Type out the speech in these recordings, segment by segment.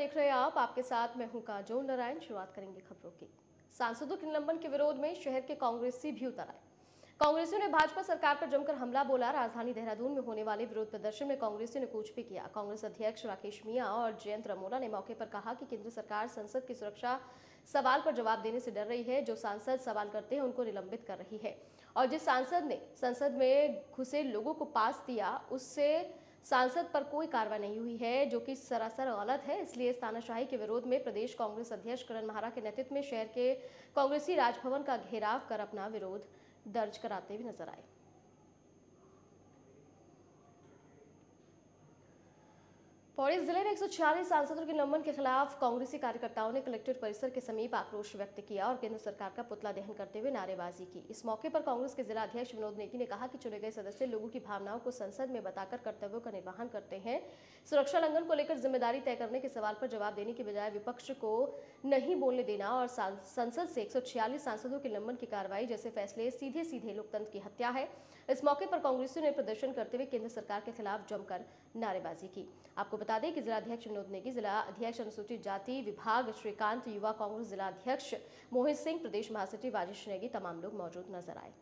देख रहे हैं आप, आपके साथ मैं हूं काजोल नारायण। शुरुआत करेंगे खबरों की। सांसदों के निलंबन के विरोध में शहर के कांग्रेसी भी उतर आए। कांग्रेसियों ने भाजपा सरकार पर जमकर हमला बोला। राजधानी देहरादून में होने वाले विरोध प्रदर्शन में कांग्रेसियों ने कूच भी किया। कांग्रेस अध्यक्ष राकेश मियां और जयंत रमोला ने मौके पर कहा कि केंद्र सरकार संसद की सुरक्षा सवाल पर जवाब देने से डर रही है। जो सांसद सवाल करते हैं उनको निलंबित कर रही है और जिस सांसद ने संसद में घुसे लोगों को पास दिया उससे सांसद पर कोई कार्रवाई नहीं हुई है, जो कि सरासर गलत है। इसलिए इस तानाशाही के विरोध में प्रदेश कांग्रेस अध्यक्ष करण महारा के नेतृत्व में शहर के कांग्रेसी राजभवन का घेराव कर अपना विरोध दर्ज कराते हुए नजर आए। पौड़ी जिले में 146 सांसदों के निलंबन के खिलाफ कांग्रेसी कार्यकर्ताओं ने कलेक्ट्रेट परिसर के समीप आक्रोश व्यक्त किया और केंद्र सरकार का पुतला दहन करते हुए नारेबाजी की। इस मौके पर कांग्रेस के जिला अध्यक्ष विनोद नेगी ने कहा कि चुने गए सदस्य लोगों की भावनाओं को संसद में बताकर कर्तव्यों का निर्वहन करते हैं। सुरक्षा उल्लंघन को लेकर जिम्मेदारी तय करने के सवाल पर जवाब देने की बजाय विपक्ष को नहीं बोलने देना और संसद से 146 सांसदों के निलंबन की कार्रवाई जैसे फैसले सीधे सीधे लोकतंत्र की हत्या है। इस मौके पर कांग्रेसियों ने प्रदर्शन करते हुए केंद्र सरकार के खिलाफ जमकर नारेबाजी की। आपको बता दें कि जिला अध्यक्ष विनोद नेगी, जिला अध्यक्ष अनुसूचित जाति विभाग श्रीकांत, युवा कांग्रेस जिला अध्यक्ष मोहित सिंह, प्रदेश महासचिव राजेश नेगी, तमाम लोग मौजूद नजर आए।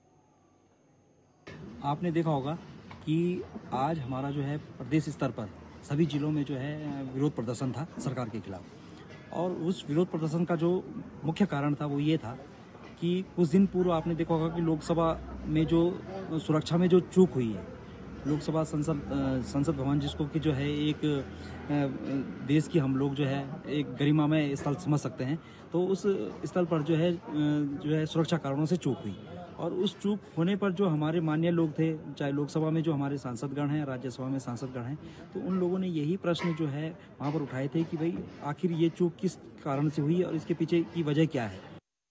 आपने देखा होगा कि आज हमारा जो है प्रदेश स्तर पर सभी जिलों में जो है विरोध प्रदर्शन था सरकार के खिलाफ, और उस विरोध प्रदर्शन का जो मुख्य कारण था वो ये था कि कुछ दिन पूर्व आपने देखा होगा कि लोकसभा में जो सुरक्षा में जो चूक हुई है, लोकसभा संसद भवन जिसको कि जो है एक देश की हम लोग जो है एक गरिमामय स्थल समझ सकते हैं, तो उस स्थल पर जो है सुरक्षा कारणों से चूक हुई। और उस चूक होने पर जो हमारे माननीय लोग थे, चाहे लोकसभा में जो हमारे सांसदगण हैं, राज्यसभा में सांसदगण हैं, तो उन लोगों ने यही प्रश्न जो है वहाँ पर उठाए थे कि भाई आखिर ये चूक किस कारण से हुई और इसके पीछे की वजह क्या है।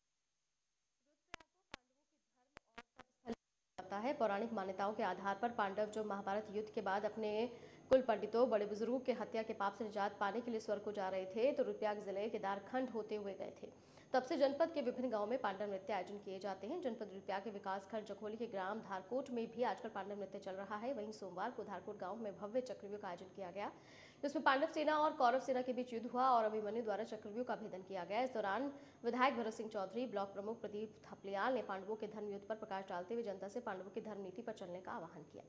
पौराणिक मान्यताओं के आधार पर पांडव जो महाभारत युद्ध के बाद अपने कुल पंडितों बड़े बुजुर्गों के हत्या के पाप से निजात पाने के लिए स्वर्ग को जा रहे थे, तो रुद्रप्रयाग जिले के दारखंड होते हुए गए थे। तब से जनपद के विभिन्न गांवों में पांडव नृत्य आयोजन किए जाते हैं। जनपद रुद्रप्रयाग के विकासखंड जखोली के ग्राम धारकोट में भी आजकल पांडव नृत्य चल रहा है। वहीं सोमवार को धारकोट गांव में भव्य चक्रव्यूह का आयोजन किया गया, जिसमें पांडव सेना और कौरव सेना के बीच युद्ध हुआ और अभिमन्यु द्वारा चक्रव्यूह का भेदन किया गया। इस दौरान विधायक भरत सिंह चौधरी, ब्लॉक प्रमुख प्रदीप थपलियाल ने पांडवों के धर्म युद्ध पर प्रकाश डालते हुए जनता से पांडवों की धर्म नीति पर चलने का आह्वान किया।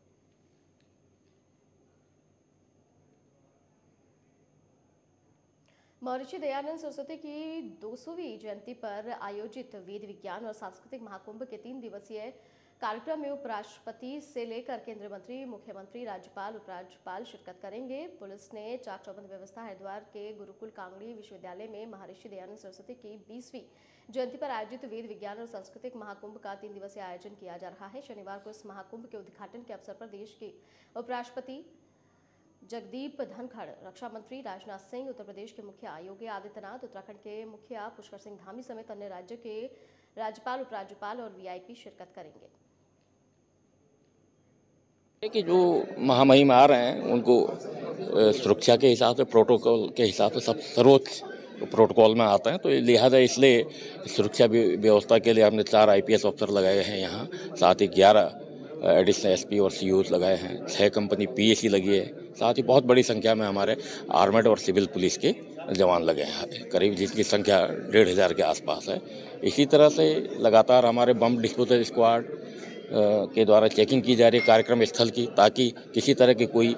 महर्षि दयानंद सरस्वती की 200वीं जयंती पर आयोजित वेद विज्ञान और सांस्कृतिक महाकुंभ के 3 दिवसीय कार्यक्रम में उपराष्ट्रपति से लेकर केंद्रीय मंत्री, मुख्यमंत्री, राज्यपाल, उपराज्यपाल शिरकत करेंगे। पुलिस ने चाक चौबंद व्यवस्था हरिद्वार के गुरुकुल कांगड़ी विश्वविद्यालय में महर्षि दयानंद सरस्वती की 20वीं जयंती पर आयोजित वेद विज्ञान और सांस्कृतिक महाकुंभ का 3 दिवसीय आयोजन किया जा रहा है। शनिवार को इस महाकुंभ के उद्घाटन के अवसर पर देश के उपराष्ट्रपति जगदीप धनखड़, रक्षा मंत्री राजनाथ सिंह, उत्तर प्रदेश के मुखिया योगी आदित्यनाथ, उत्तराखंड के मुखिया पुष्कर सिंह धामी समेत अन्य राज्य के राज्यपाल, उपराज्यपाल और वीआईपी शिरकत करेंगे। कि जो महामहिम आ रहे हैं उनको सुरक्षा के हिसाब से, प्रोटोकॉल के हिसाब से सब सर्वोच्च प्रोटोकॉल में आते हैं, तो लिहाजा इसलिए सुरक्षा व्यवस्था के लिए हमने 4 IPS अफसर लगाए हैं यहाँ, साथ ही 11 एडिशनल SP और COs लगाए हैं, 6 कंपनी PAC लगी है, साथ ही बहुत बड़ी संख्या में हमारे आर्मेड और सिविल पुलिस के जवान लगे हैं, करीब जिसकी संख्या 1500 के आसपास है। इसी तरह से लगातार हमारे बम डिस्पोजल स्क्वाड के द्वारा चेकिंग की जा रही है कार्यक्रम स्थल की, ताकि किसी तरह की कोई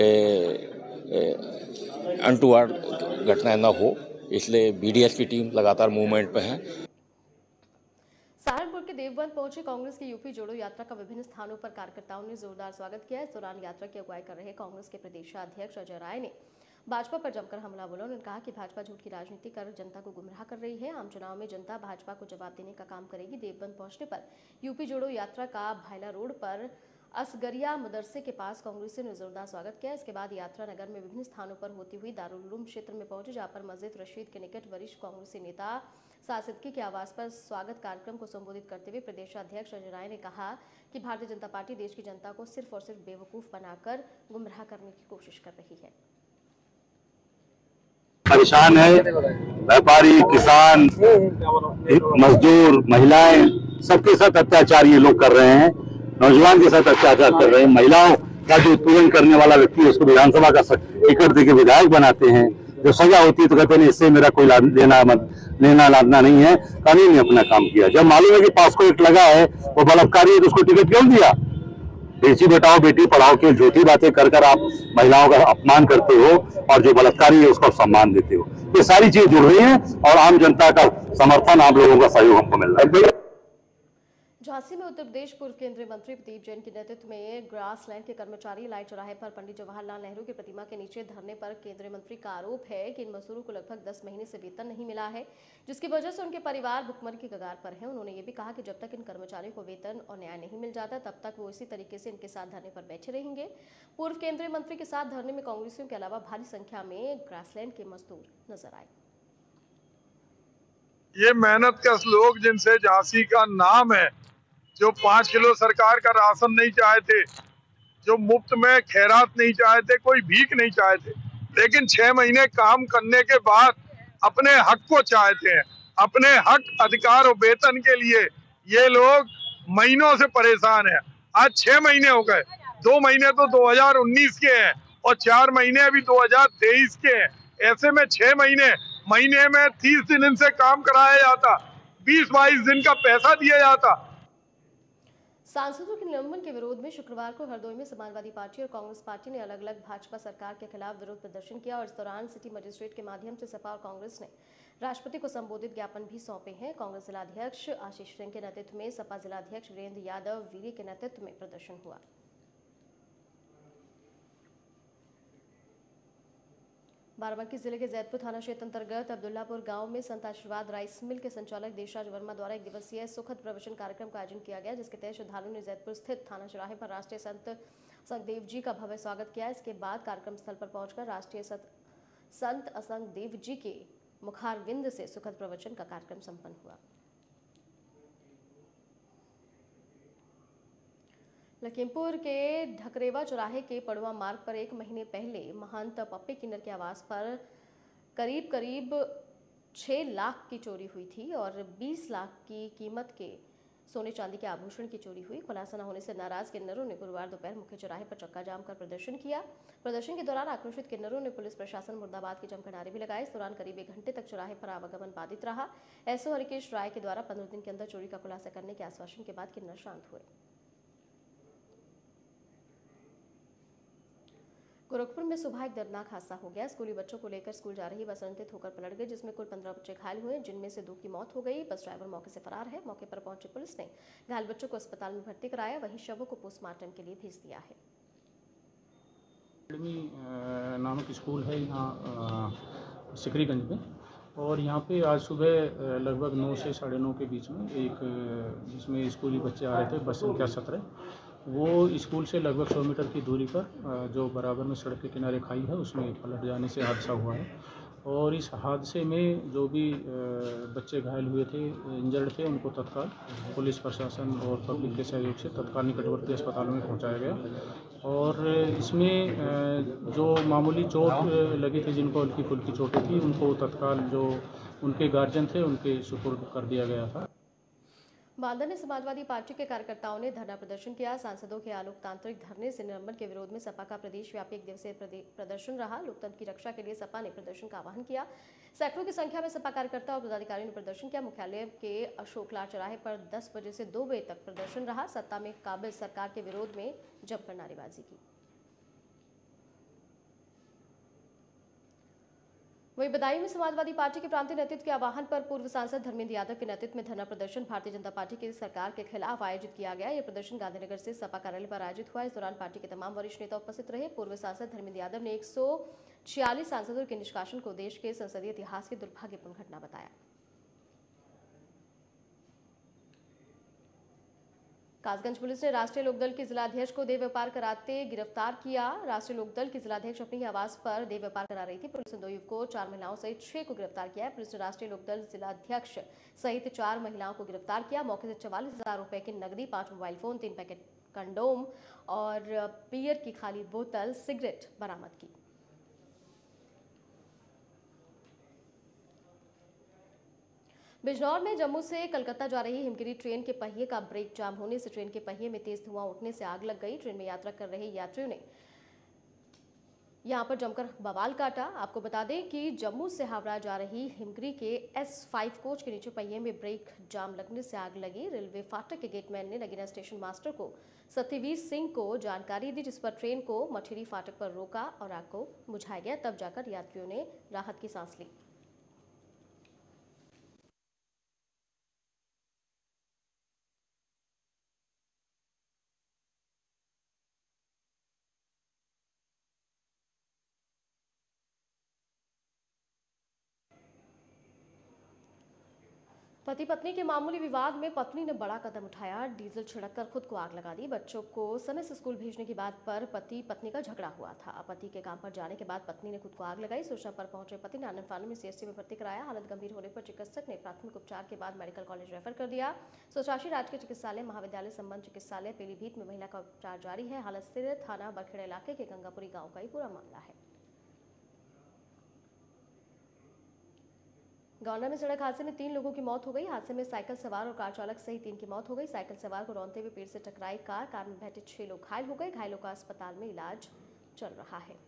अनटूवर्ड घटनाएं न हो, इसलिए BDS की टीम लगातार मूवमेंट पे है। सहारनपुर के देवबंद पहुंचे कांग्रेस की यूपी जोड़ो यात्रा का विभिन्न स्थानों पर कार्यकर्ताओं ने जोरदार स्वागत किया। इस दौरान यात्रा की अगुवाई कर रहे कांग्रेस के प्रदेशाध्यक्ष अजय राय ने भाजपा पर जमकर हमला बोला। उन्होंने कहा कि भाजपा झूठ की राजनीति कर जनता को गुमराह कर रही है। आम चुनाव में जनता भाजपा को जवाब देने का काम करेगी। देवबंद पहुंचने पर यूपी जोड़ो यात्रा का भायला रोड पर असगरिया मदरसे के पास कांग्रेसियों ने जोरदार स्वागत किया। इसके बाद यात्रा नगर में विभिन्न स्थानों पर होती हुई दारुल उलूम क्षेत्र में पहुंचे, जहां पर मस्जिद रशीद के निकट वरिष्ठ कांग्रेसी नेता सासिदकी के आवास पर स्वागत कार्यक्रम को संबोधित करते हुए प्रदेशाध्यक्ष अजय राय ने कहा कि भारतीय जनता पार्टी देश की जनता को सिर्फ और सिर्फ बेवकूफ बनाकर गुमराह करने की कोशिश कर रही है। परेशान है, व्यापारी, किसान, मजदूर, महिलाएं, सबके साथ अत्याचार ये लोग कर रहे हैं। नौजवान के साथ अत्याचार कर रहे हैं। महिलाओं का जो उत्पीड़न करने वाला व्यक्ति है उसको विधानसभा का टिकट देके विधायक बनाते हैं, जब सजा होती है तो कहते नहीं इससे मेरा कोई लेना लादना नहीं है, कानून ने अपना काम किया। जब मालूम है कि पॉस्को एक्ट लगा है, वो बलात्कारी है, तो उसको टिकट क्यों दिया? बेटी बचाओ बेटी पढ़ाओ की झूठी बातें कर आप महिलाओं का अपमान करते हो और जो बलात्कारी है उसको सम्मान देते हो। ये सारी चीज जुड़ रही है और आम जनता का समर्थन, आप लोगों का सहयोग हमको मिल रहा है। झांसी में उत्तर प्रदेश पूर्व केंद्रीय मंत्री प्रदीप जैन के नेतृत्व में ग्रासलैंड के कर्मचारी लाइट चौराहे पर पंडित जवाहरलाल नेहरू की प्रतिमा के नीचे धरने पर केंद्रीय मंत्री का आरोप है कि इन मजदूरों को लगभग 10 महीने से वेतन नहीं मिला है, जिसकी वजह से उनके परिवार भुखमरी की कगार पर है। उन्होंने ये भी कहा कि जब तक इन कर्मचारियों को वेतन और न्याय नहीं मिल जाता तब तक वो इसी तरीके से इनके साथ धरने पर बैठे रहेंगे। पूर्व केंद्रीय मंत्री के साथ धरने में कांग्रेसियों के अलावा भारी संख्या में ग्रासलैंड के मजदूर नजर आए। ये मेहनत कश लोग जिनसे झांसी का नाम है, जो 5 किलो सरकार का राशन नहीं चाहते, जो मुफ्त में खैरात नहीं चाहते, कोई भीख नहीं चाहते, लेकिन 6 महीने काम करने के बाद अपने हक को चाहते हैं। अपने हक, अधिकार और वेतन के लिए ये लोग महीनों से परेशान हैं। आज 6 महीने हो गए, 2 महीने तो 2019 के हैं और 4 महीने अभी 2023 के हैं। ऐसे में 6 महीने में 30 दिन इनसे काम कराया जाता, 20-22 दिन का पैसा दिया जाता। सांसदों के निलंबन के विरोध में शुक्रवार को हरदोई में समाजवादी पार्टी और कांग्रेस पार्टी ने अलग अलग भाजपा सरकार के खिलाफ विरोध प्रदर्शन किया और इस दौरान सिटी मजिस्ट्रेट के माध्यम से सपा और कांग्रेस ने राष्ट्रपति को संबोधित ज्ञापन भी सौंपे हैं। कांग्रेस जिलाध्यक्ष आशीष सिंह के नेतृत्व में सपा जिलाध्यक्ष वीरेंद्र यादव वीरी के नेतृत्व में प्रदर्शन हुआ। बाराबंकी जिले के जैदपुर थाना क्षेत्र अंतर्गत अब्दुल्लापुर गांव में संत आशीर्वाद राइस मिल के संचालक देशराज वर्मा द्वारा 1 दिवसीय सुखद प्रवचन कार्यक्रम का आयोजन किया गया, जिसके तहत श्रद्धालुओं ने जैदपुर स्थित थाना चौराहे पर राष्ट्रीय संत असंगदेव जी का भव्य स्वागत किया। इसके बाद कार्यक्रम स्थल पर पहुंचकर राष्ट्रीय संत असंगदेव जी के मुखारविंद से सुखद प्रवचन का कार्यक्रम संपन्न हुआ। लखीमपुर के ढकरेवा चौराहे के पड़ुआ मार्ग पर 1 महीने पहले महंत पप्पे किन्नर के आवास पर करीब 6 लाख की चोरी हुई थी और 20 लाख की कीमत के सोने चांदी के आभूषण की चोरी हुई। खुलासा न होने से नाराज किन्नरों ने गुरुवार दोपहर मुख्य चौराहे पर चक्का जाम कर प्रदर्शन किया। प्रदर्शन के दौरान आक्रोशित किन्नरों ने पुलिस प्रशासन मुर्दाबाद के जमकर नारे भी लगाए। इस दौरान करीब 1 घंटे तक चौराहे पर आवागमन बाधित रहा। एसओ हरिकेश राय के द्वारा 15 दिन के अंदर चोरी का खुलासा करने के आश्वासन के बाद किन्नर शांत हुए। गोरखपुर में सुबह एक दर्दनाक हादसा हो गया। स्कूली बच्चों को लेकर स्कूल जा रही बस अनियंत्रित होकर पलट गई, जिसमें कुल 15 बच्चे घायल हुए, जिनमें से 2 की मौत हो गई। बस ड्राइवर मौके से फरार है। मौके पर पहुंची पुलिस ने घायल बच्चों को अस्पताल में भर्ती कराया, वहीं शवों को पोस्टमार्टम के लिए भेज दिया है। नामक स्कूल है यहाँ सिकरीगंज में, और यहाँ पे आज सुबह लगभग 9 से 9:30 के बीच में एक जिसमें स्कूली बच्चे आ रहे थे, बस संख्या 17, वो स्कूल से लगभग 100 मीटर की दूरी पर जो बराबर में सड़क के किनारे खाई है उसमें पलट जाने से हादसा हुआ है। और इस हादसे में जो भी बच्चे घायल हुए थे, इंजर्ड थे, उनको तत्काल पुलिस प्रशासन और पब्लिक के सहयोग से तत्काल निकटवर्ती अस्पताल में पहुंचाया गया। और इसमें जो मामूली चोट लगी थी, जिनको हल्की फुल्की चोटें थी, उनको तत्काल जो उनके गार्जियन थे उनके सुपुर्द कर दिया गया था। बांदा में समाजवादी पार्टी के कार्यकर्ताओं ने धरना प्रदर्शन किया। सांसदों के अलोकतांत्रिक धरने से निलंबन के विरोध में सपा का प्रदेश व्यापी 1 दिवसीय प्रदर्शन रहा। लोकतंत्र की रक्षा के लिए सपा ने प्रदर्शन का आह्वान किया। सैकड़ों की संख्या में सपा कार्यकर्ता और पदाधिकारियों ने प्रदर्शन किया। मुख्यालय के अशोकलाल चौराहे पर 10 बजे से 2 बजे तक प्रदर्शन रहा। सत्ता में काबिज सरकार के विरोध में जमकर नारेबाजी की। वहीं बदायूं में समाजवादी पार्टी के प्रांतीय नेतृत्व के आह्वान पर पूर्व सांसद धर्मेंद्र यादव के नेतृत्व में धरना प्रदर्शन भारतीय जनता पार्टी की सरकार के खिलाफ आयोजित किया गया। यह प्रदर्शन गांधीनगर से सपा कार्यालय पर आयोजित हुआ। इस दौरान पार्टी के तमाम वरिष्ठ नेता उपस्थित रहे। पूर्व सांसद धर्मेंद्र यादव ने 146 सांसदों के निष्कासन को देश के संसदीय इतिहास की दुर्भाग्यपूर्ण घटना बताया। कासगंज पुलिस ने राष्ट्रीय लोकदल के जिलाध्यक्ष को देह व्यापार कराते गिरफ्तार किया। राष्ट्रीय लोकदल की जिलाध्यक्ष अपने ही आवास पर देह व्यापार करा रही थी। पुलिस ने 2 युवकों, 4 महिलाओं सहित 6 को गिरफ्तार किया है। पुलिस ने राष्ट्रीय लोकदल जिलाध्यक्ष सहित 4 महिलाओं को गिरफ्तार किया। मौके से 44,000 रुपए की नकदी, 5 मोबाइल फोन, 3 पैकेट कंडोम और बियर की खाली बोतल, सिगरेट बरामद की। बिजनौर में जम्मू से कलकत्ता जा रही हिमगिरी ट्रेन के पहिए का ब्रेक जाम होने से ट्रेन के पहिए में तेज धुआं उठने से आग लग गई। ट्रेन में यात्रा कर रहे यहाँ पर जमकर बवाल काटा। आपको बता दें कि जम्मू से हावड़ा जा रही हिमगिरी के S5 कोच के नीचे पहिए में ब्रेक जाम लगने से आग लगी। रेलवे फाटक के गेटमैन ने नगीना स्टेशन मास्टर को सत्यवीर सिंह को जानकारी दी, जिस पर ट्रेन को मठेरी फाटक पर रोका और आग को बुझाया गया। तब जाकर यात्रियों ने राहत की सांस ली। पति पत्नी के मामूली विवाद में पत्नी ने बड़ा कदम उठाया। डीजल छिड़ककर खुद को आग लगा दी। बच्चों को समय से स्कूल भेजने की बात पर पति पत्नी का झगड़ा हुआ था। पति के काम पर जाने के बाद पत्नी ने खुद को आग लगाई। सूचना पर पहुंचे पति ने आनंद फानू में CHC में भर्ती कराया। हालत गंभीर होने पर चिकित्सक ने प्राथमिक उपचार के बाद मेडिकल कॉलेज रेफर कर दिया। सोचाशी राजकीय चिकित्सालय महाविद्यालय संबंध चिकित्सालय पीलीभीत में महिला का उपचार जारी है। हालत स्थिर है। थाना बरखेड़ा इलाके के गंगापुरी गाँव का ही पूरा मामला है। गोंडा में सड़क हादसे में 3 लोगों की मौत हो गई। हादसे में साइकिल सवार और कार चालक सहित 3 की मौत हो गई। साइकिल सवार को रौंदते हुए पेड़ से टकराई कार में बैठे 6 लोग घायल हो गए। घायलों का अस्पताल में इलाज चल रहा है।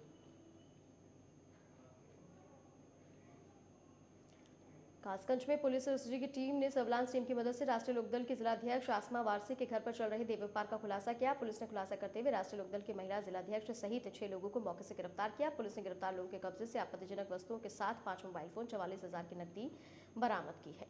कासगंज में पुलिस और एसओजी की टीम ने सर्विलांस टीम की मदद से राष्ट्रीय लोकदल की जिलाध्यक्ष आसमा वारसी के घर पर चल रहे देह व्यापार का खुलासा किया। पुलिस ने खुलासा करते हुए राष्ट्रीय लोकदल की महिला जिलाध्यक्ष सहित 6 लोगों को मौके से गिरफ्तार किया। पुलिस ने गिरफ्तार लोगों के कब्जे से आपत्तिजनक वस्तुओं के साथ 5 मोबाइल फोन, 44,000 की नकदी बरामद की है।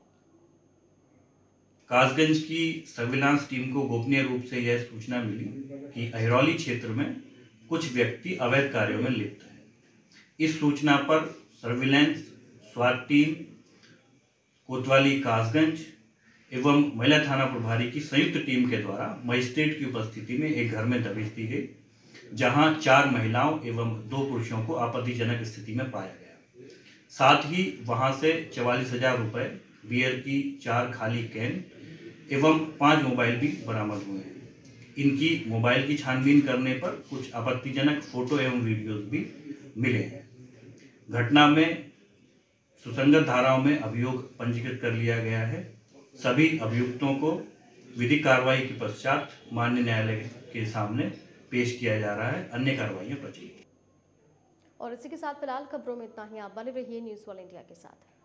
कासगंज की सर्विलांस टीम को गोपनीय रूप से यह सूचना मिली कि अहिरौली क्षेत्र में कुछ व्यक्ति अवैध कार्यों में लिप्त हैं। इस सूचना पर सर्विलांस स्वाट टीम कोतवाली कासगंज एवं महिला थाना प्रभारी की संयुक्त टीम के द्वारा मजिस्ट्रेट की उपस्थिति में एक घर में दबिश दी गई, जहां 4 महिलाओं एवं 2 पुरुषों को आपत्तिजनक स्थिति में पाया गया। साथ ही वहां से 44,000 रुपये, बियर की 4 खाली कैन एवं 5 मोबाइल भी बरामद हुए हैं। इनकी मोबाइल की छानबीन करने पर कुछ आपत्तिजनक फोटो एवं वीडियोज भी मिले हैं। घटना में सुसंगत धाराओं में अभियोग पंजीकृत कर लिया गया है। सभी अभियुक्तों को विधिक कार्रवाई के पश्चात माननीय न्यायालय के सामने पेश किया जा रहा है। अन्य कार्रवाइयां प्रचलित। और इसी के साथ फिलहाल खबरों में इतना ही। आप बने रहिए न्यूज़ 1 इंडिया के साथ।